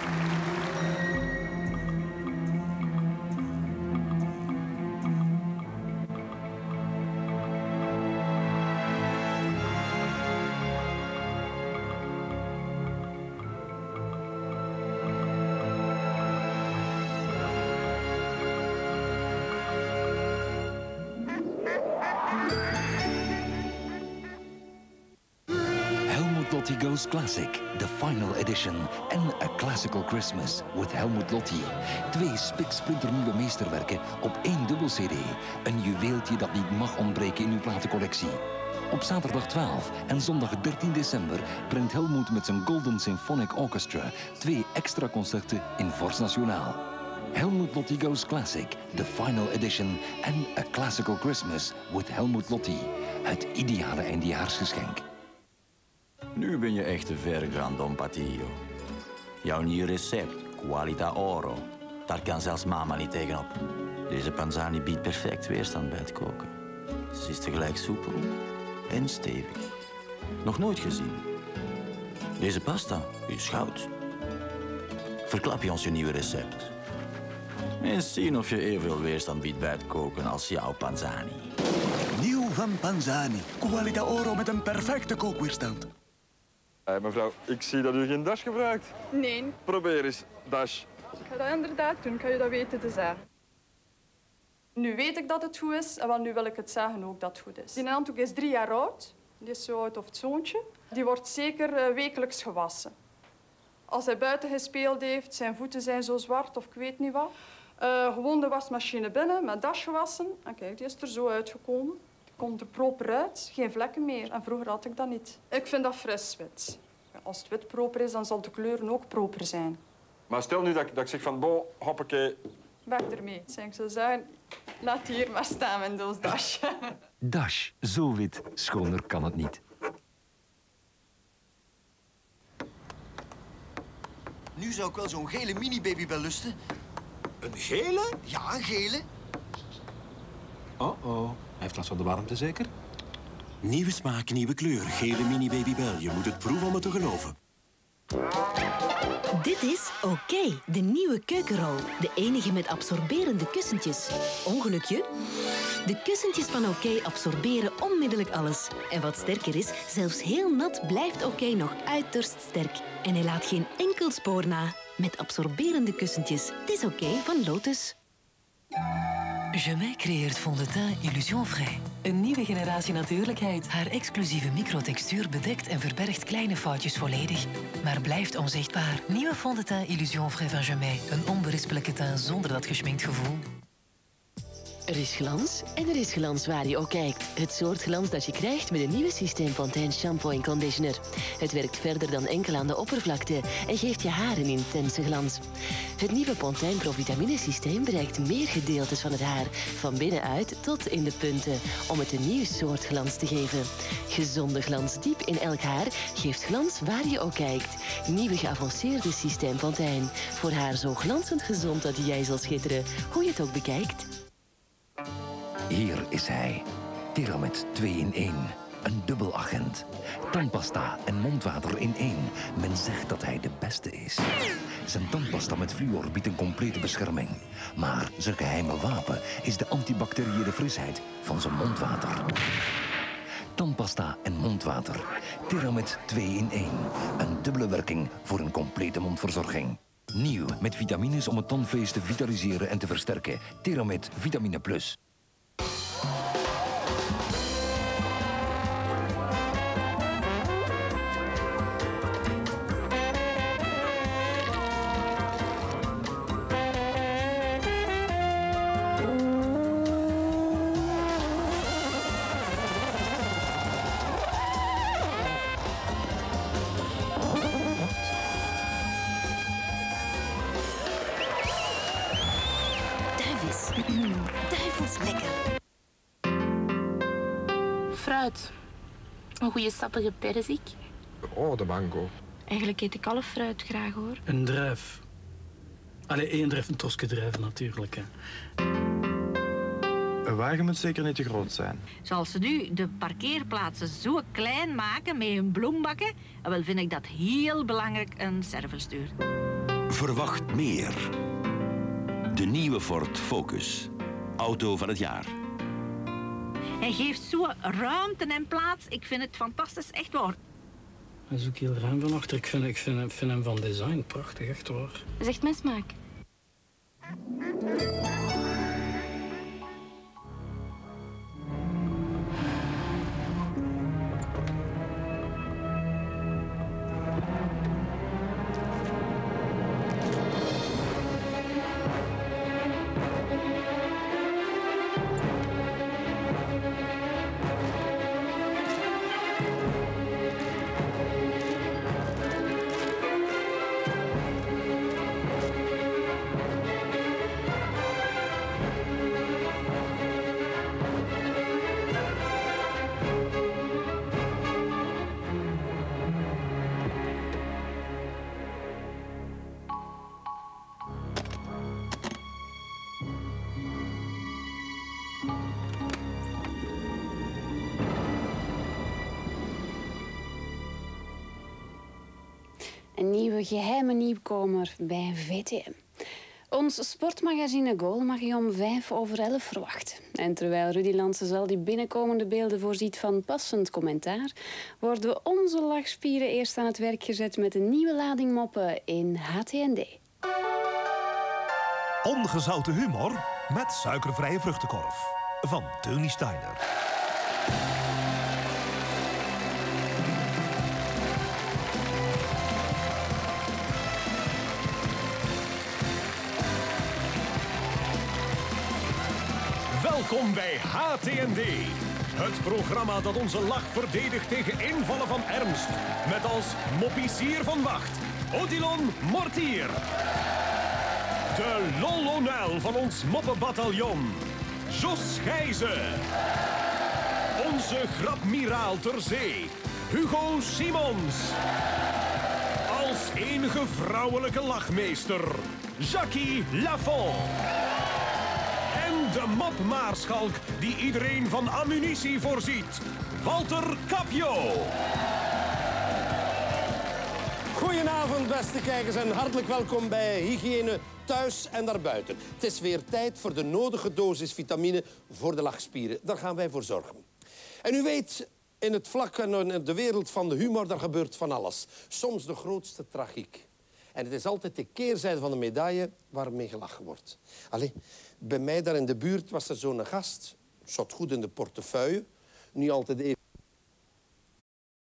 Lotti Goes Classic, the final edition en A Classical Christmas with Helmut Lotti. 2 spiksplinternieuwe meesterwerken op 1 dubbel CD. Een juweeltje dat niet mag ontbreken in uw platencollectie. Op zaterdag 12 en zondag 13 december brengt Helmut met zijn Golden Symphonic Orchestra 2 extra concerten in Force Nationaal. Helmut Lotti Goes Classic, the final edition en A Classical Christmas with Helmut Lotti. Het ideale eindejaarsgeschenk. Nu ben je echt te ver gegaan, Don Patillo. Jouw nieuw recept, Qualità Oro. Daar kan zelfs mama niet tegenop. Deze panzani biedt perfect weerstand bij het koken. Ze is tegelijk soepel en stevig. Nog nooit gezien. Deze pasta is goud. Verklap je ons je nieuwe recept. Eens zien of je evenveel weerstand biedt bij het koken als jouw panzani. Nieuw van Panzani. Qualità Oro met een perfecte kookweerstand. Mevrouw, ik zie dat u geen dash gebruikt. Nee. Probeer eens, dash. Ik ga dat inderdaad doen, kan je dat weten te zeggen. Nu weet ik dat het goed is en wel, nu wil ik het zeggen ook dat het goed is. Die handdoek is 3 jaar oud. Die is zo oud of het zoontje. Die wordt zeker wekelijks gewassen. Als hij buiten gespeeld heeft, zijn voeten zijn zo zwart of ik weet niet wat. Gewoon de wasmachine binnen, met dash gewassen. En kijk, die is er zo uitgekomen. Komt er proper uit, geen vlekken meer. En vroeger had ik dat niet. Ik vind dat fris wit. Als het wit proper is, dan zal de kleuren ook proper zijn. Maar stel nu dat ik zeg van, bon, hoppakee. Weg ermee. Ik zou zeggen, laat die hier maar staan met doos dash. Dash, zo wit, schoner kan het niet. Nu zou ik wel zo'n gele mini-babybel lusten. Een gele? Ja, een gele. Oh. Hij heeft last van de warmte, zeker? Nieuwe smaak, nieuwe kleur. Gele mini-babybel. Je moet het proeven om het te geloven. Dit is Oké, de nieuwe keukenrol. De enige met absorberende kussentjes. Ongelukje? De kussentjes van Oké absorberen onmiddellijk alles. En wat sterker is, zelfs heel nat blijft Oké nog uiterst sterk. En hij laat geen enkel spoor na. Met absorberende kussentjes. Het is Oké van Lotus. Jamais creëert fond de teint Illusion Frais. Een nieuwe generatie natuurlijkheid. Haar exclusieve microtextuur bedekt en verbergt kleine foutjes volledig, maar blijft onzichtbaar. Nieuwe fond de teint Illusion Frais van Jamais. Een onberispelijke teint zonder dat geschminkt gevoel. Er is glans en er is glans waar je ook kijkt. Het soort glans dat je krijgt met een nieuwe Systeem Fontaine shampoo en conditioner. Het werkt verder dan enkel aan de oppervlakte en geeft je haar een intense glans. Het nieuwe Fontaine Pro-vitamine systeem bereikt meer gedeeltes van het haar, van binnenuit tot in de punten, om het een nieuw soort glans te geven. Gezonde glans diep in elk haar geeft glans waar je ook kijkt. Nieuwe geavanceerde Systeem Fontaine. Voor haar zo glanzend gezond dat jij zal schitteren, hoe je het ook bekijkt. Hier is hij. Theramet 2 in 1. Een dubbelagent. Tandpasta en mondwater in 1. Men zegt dat hij de beste is. Zijn tandpasta met fluor biedt een complete bescherming. Maar zijn geheime wapen is de antibacteriële frisheid van zijn mondwater. Tandpasta en mondwater. Theramet 2 in 1. Een dubbele werking voor een complete mondverzorging. Nieuw met vitamines om het tandvlees te vitaliseren en te versterken. Theramet Vitamine Plus. Duivels lekker. Fruit. Een goede sappige perzik. Oh, de mango. Eigenlijk eet ik alle fruit graag, hoor. Een druif. Allee, één druif, een tosje druif natuurlijk. Hè. Een wagen moet zeker niet te groot zijn. Zoals ze nu de parkeerplaatsen zo klein maken met hun bloembakken, wel vind ik dat heel belangrijk een serverstuur. Verwacht meer. De nieuwe Ford Focus. Auto van het jaar. Hij geeft zo ruimte en plaats. Ik vind het fantastisch, echt waar. Hij is ook heel ruim van achter. Ik vind hem van design prachtig, echt waar. Dat is echt mijn smaak. Een nieuwe geheime nieuwkomer bij VTM. Ons sportmagazine Goal mag je om 11:05 verwachten. En terwijl Rudy Lanses al die binnenkomende beelden voorziet van passend commentaar, worden onze lachspieren eerst aan het werk gezet met een nieuwe lading moppen in HTND. Ongezouten humor met suikervrije vruchtenkorf. Van Tony Steiner. Welkom bij HTND. Het programma dat onze lach verdedigt tegen invallen van ernst. Met als moppisier van wacht, Odilon Mortier. De Lolonel van ons moppenbataljon, Jos Gijzen. Onze grapmiraal ter zee, Hugo Simons. Als enige vrouwelijke lachmeester, Jackie Lafont. En de mopmaarschalk die iedereen van ammunitie voorziet, Walter Capio. Goedenavond, beste kijkers, en hartelijk welkom bij Hygiëne thuis en daarbuiten. Het is weer tijd voor de nodige dosis vitamine voor de lachspieren. Daar gaan wij voor zorgen. En u weet, in het vlak en in de wereld van de humor, daar gebeurt van alles. Soms de grootste tragiek. En het is altijd de keerzijde van de medaille waarmee gelachen wordt. Allee, bij mij daar in de buurt was er zo'n gast, zat goed in de portefeuille, niet altijd even